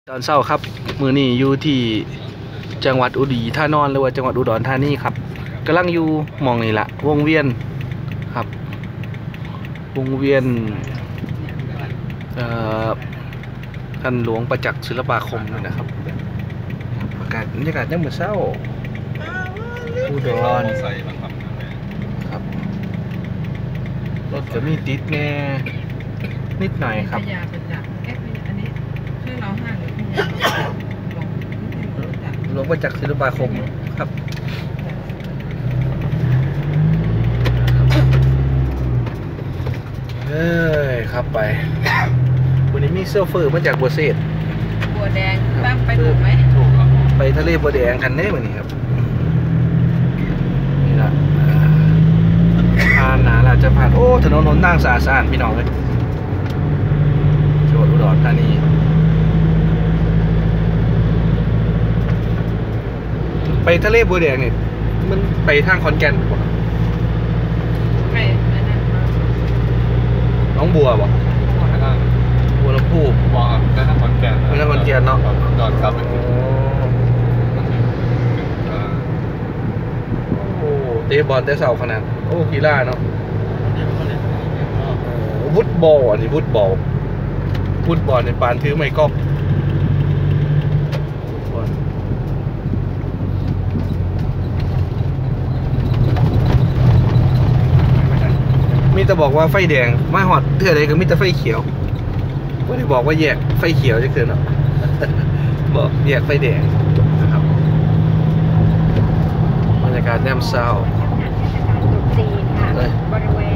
ตอนเช้าครับมือนี้อยู่ที่จังหวัดอุดรธานีหรือว่าจังหวัดอุดรธานีครับกำลังอยู่มองนี่ละวงเวียนครับวงเวียนท่านหลวงประจักษ์ศิลปาคมนี่นะครับบรรยากาศยังเหมือนเช้าอุดรครับรถก็มีติดแน่นิดหน่อยครับพญาประจักษ์อันนี้ชื่อเราห้างหรือพญาหลวงประจักษ์ศิลปาคมครับเฮ้ยครับไปวันนี้มีเซอร์เฟอร์มาจากบัวเศษบัวแดงตั้งไปถูกไหมถูกครับไปทะเลบัวแดงกันได้วันนี้ครับนี่ละผ่านหนาเราจะผ่านโอ้ถนนหนทางสะอาดพี่น้องเลยจังหวัดอุดรธานีไปทะเลบัวแดงเนี่ยมันไปทางขอนแก่นไม่อันนั้นน้องบัวบอกบัวลำพูบอกได้ทั้งขอนแก่นได้ทั้งขอนแก่นเนาะนอนครับโอ้เตะบอลได้เสาขนาดโอ้กีฬาเนาะฟุตบอลอันนี้ฟุตบอลในปานถือไม้กอล์ฟมีแต่บอกว่าไฟแดงมาหอดเท่าไรก็มีแต่ไฟเขียวไม่ได้บอกว่าแยกไฟเขียวจะคือเนาะบอกแยกไฟแดงนะครับบรรยากาศแนมเศร้าจีนค่ะบริเวณ